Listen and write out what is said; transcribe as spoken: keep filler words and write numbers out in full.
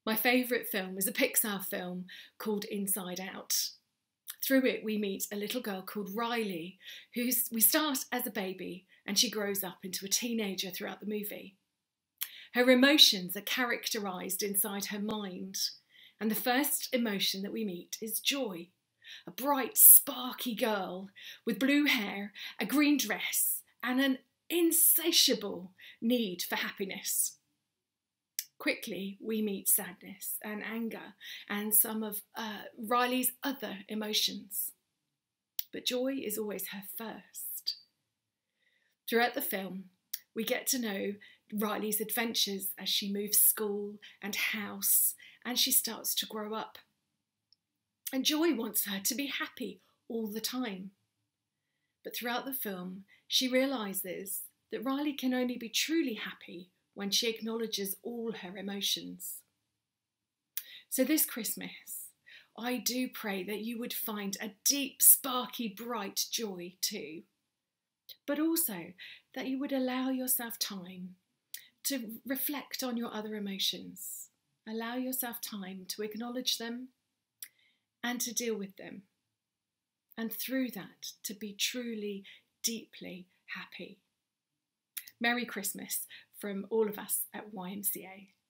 My favourite film is a Pixar film called Inside Out. Through it, we meet a little girl called Riley, who we start as a baby and she grows up into a teenager throughout the movie. Her emotions are characterised inside her mind, and the first emotion that we meet is joy. A bright, sparky girl with blue hair, a green dress, and an insatiable need for happiness. Quickly, we meet sadness and anger and some of uh, Riley's other emotions. But joy is always her first. Throughout the film, we get to know Riley's adventures as she moves school and house and she starts to grow up. And Joy wants her to be happy all the time. But throughout the film, she realises that Riley can only be truly happy when she acknowledges all her emotions. So this Christmas, I do pray that you would find a deep, sparky, bright joy too. But also that you would allow yourself time to reflect on your other emotions. Allow yourself time to acknowledge them and to deal with them. And through that, to be truly, deeply happy. Merry Christmas from all of us at Y M C A.